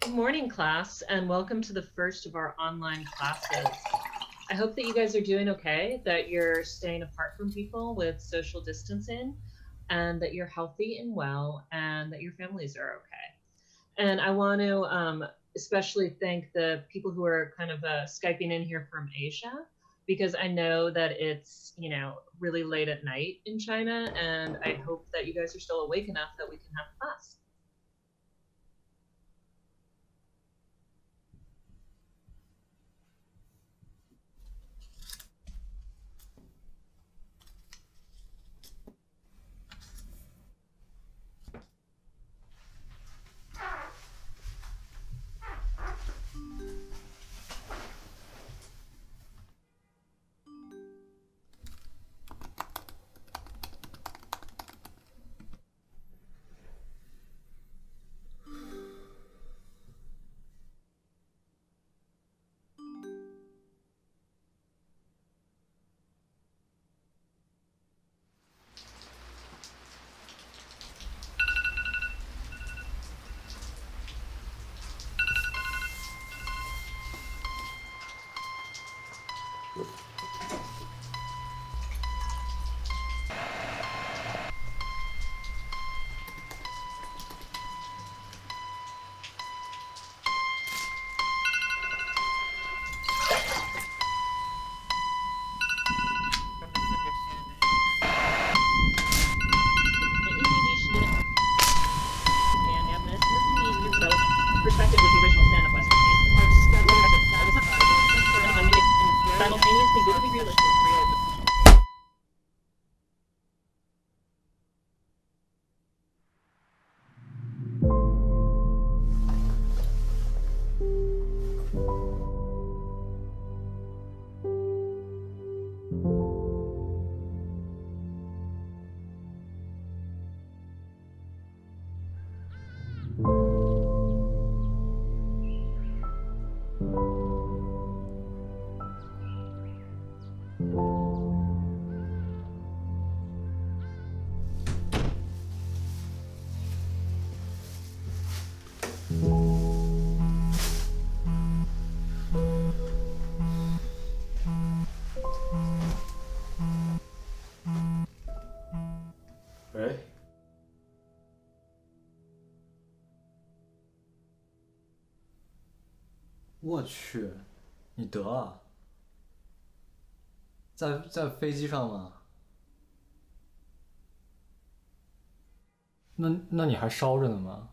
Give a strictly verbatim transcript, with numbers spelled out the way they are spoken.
Good morning, class, and welcome to the first of our online classes. I hope that you guys are doing okay, that you're staying apart from people with social distancing, and that you're healthy and well, and that your families are okay. And I want to um, especially thank the people who are kind of uh, Skyping in here from Asia, because I know that it's, you know, really late at night in China, and I hope that you guys are still awake enough that we can have class. Perspective with the original stand-up Western simultaneously vividly realistic. 喂，我去，你得了？在在飞机上吗？那那你还烧着呢吗？